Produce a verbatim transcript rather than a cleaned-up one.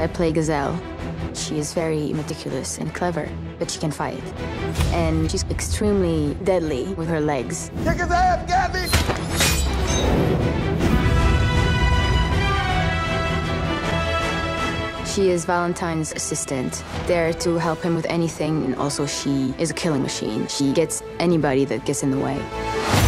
I play Gazelle. She is very meticulous and clever, but she can fight. And she's extremely deadly with her legs. Kick his ass, Gabby! She is Valentine's assistant, there to help him with anything, and also she is a killing machine. She gets anybody that gets in the way.